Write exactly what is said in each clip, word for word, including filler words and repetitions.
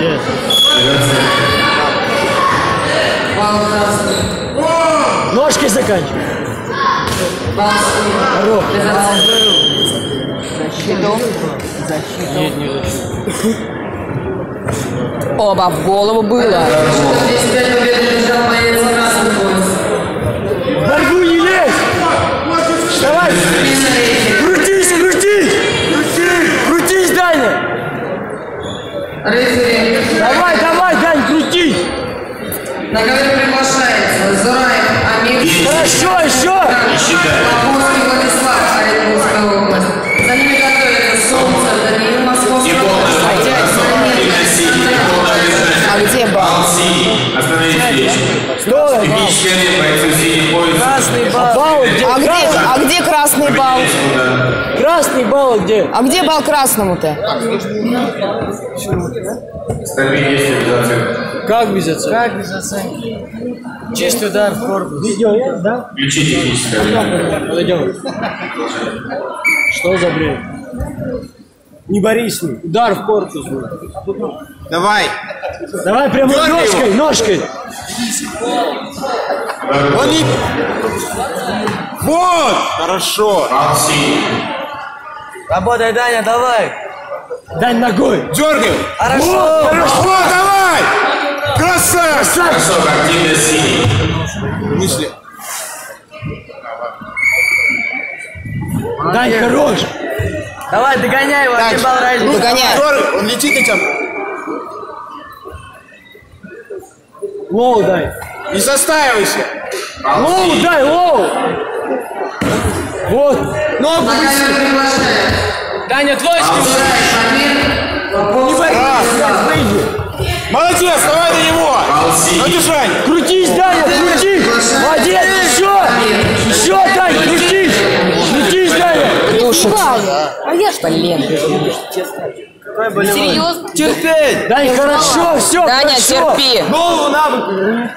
Молодец. Ножки заканчивай. Хорош. Защиту. Защиту. Нет, не защиту. Оба в голову было. В борьбу не лезь! Давай! Крутись, крутись! Крутись, Даня! Давай, давай, Дань, крутись! На ковер приглашается Зураев Амир. Хорошо, еще! Покровский Владислав, Оренбургская область. За ними готовится Солнце, Даниил, Московская область. А где бал? Остановитесь. Что? Красный А бал где? А где, а где красный бал? Красный бал где? А где бал красному-то? Как без оценки? Как без оценки? Чистый удар в корпус. Видео есть, да? Включи техническое. Подойдем. Что за бред? Не борись с ним. Удар в корпус. Давай. Давай прямо Дёрни ножкой, его. ножкой. Он не... Вот! Хорошо. Работай, Даня, давай. Дань ногой. Дергай. Хорошо. Вот, хорошо, давай. Красавчик. Хорошо, активно синий. Мысли. Дань, хорош. Давай, догоняй его, один балл разница. Догоняй. Дергай. Он летит на тебя. Лоу дай. Не застаивайся. Лоу дай, лоу. Вот. Ногу На выси. ковер приглашается Даня, твой Зураев Амир. Не борись, выйди. Молодец, давай на него. На держание. Крутись, Даня, крутись. Молодец, еще. Еще, Дань, крутись. Крутись, Даня. Душит. А я что, Лен? Серьезно? Терпеть. Дань, хорошо, все, Даня, хорошо. терпи. Голову на бок.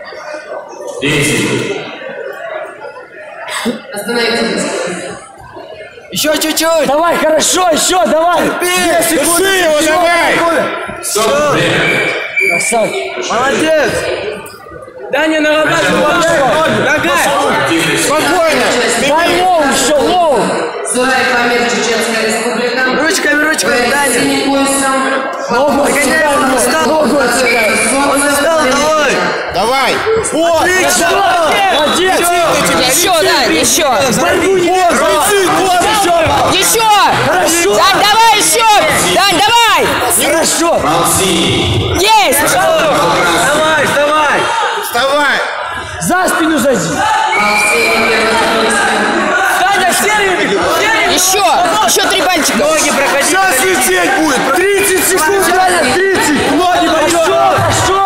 Остановитесь. Еще чуть-чуть. Давай, хорошо, еще, давай. Две секунды. Держи его, Еще, давай. секунды. Красавчик. Молодец. Даня, нарабатывай. Нога. Спокойно. Дай лоу еще, лоу. Зураев Амир, Чеченская республика. Ручками, ручками, Даня. Синий поясом. Ногу отсекай, ногу отсекай. Он встал, давай. Давай. О, Отлично. Молодец. Еще, Дань, еще. Борьбу не лезь. Еще. Еще. Хорошо. Дань, давай еще. Дань, давай. Хорошо. Есть. Давай, давай. вставай. За спину зайди. Даня, серию. Еще. Еще три бальчика. Ноги проходи. Сейчас лететь будет. тридцать секунд, Даня, тридцать. Ноги пошел. Пошел.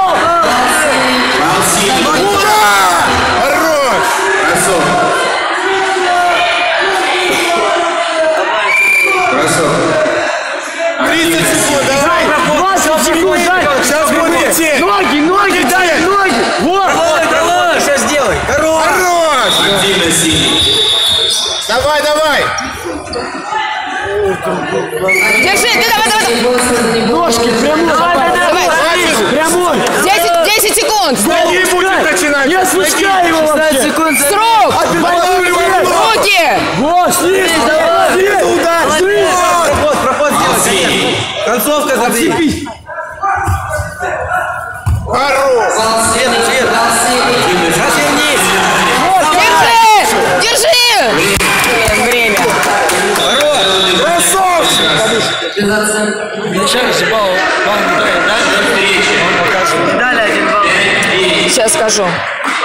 Ура! Хорош. тридцать секунд, давай. двадцать секунд, Даня. Сейчас будет лететь. Ноги, ноги, Даня, ноги. Вот. Давай, давай. Сейчас сделай. Хорош. Хорош. Давай, давай. Держи, ты давай, давай. Ножки прямой. Давай. Прямой. десять, десять секунд. Не будет начинать. Не отпускай его вообще. Срок. Руки. Вот, снизу, давай. Снизу, удар. Проход, проход сделай. Концовка забей. Хорош. Держи. Держи. Время. Красавчик. Сейчас балл. Балл не дает, да? Он показывает. Медаль один балл. Сейчас скажу.